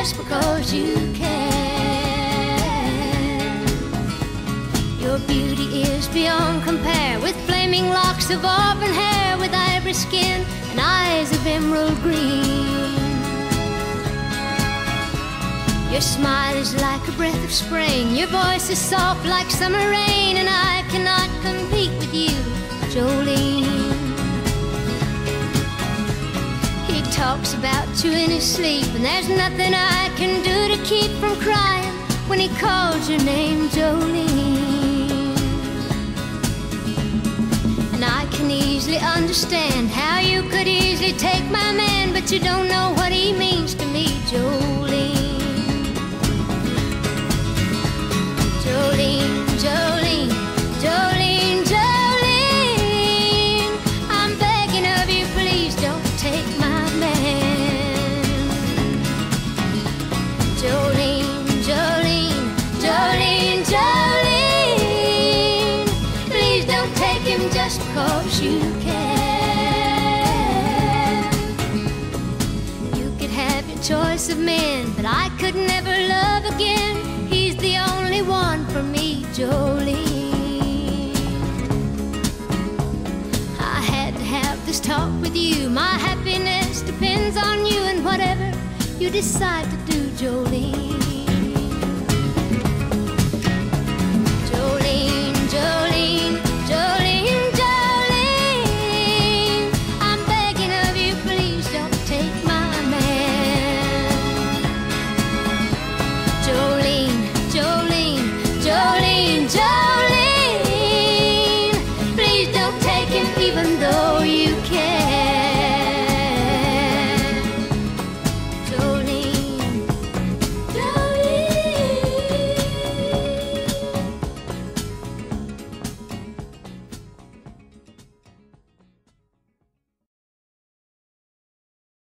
just because you can. Your beauty is beyond compare, with flaming locks of auburn hair, with ivory skin and eyes of emerald green. Your smile is like a breath of spring, your voice is soft like summer rain, and I cannot compete with you, Jolene. He talks about you in his sleep, and there's nothing I can do to keep from crying when he calls your name, Jolene. And I can easily understand how you could easily take my man, but you don't know what he means to me, Jolene. Jolene, Jolene, Jolene, Jolene, I'm begging of you, please don't take my man. Jolene, Jolene, Jolene, Jolene, please don't take him just because you can. You could have your choice of men, but I could never love again. He's the only one for me, Jolene. I had to have this talk with you. My happiness depends on you, and whatever you decide to do, Jolene.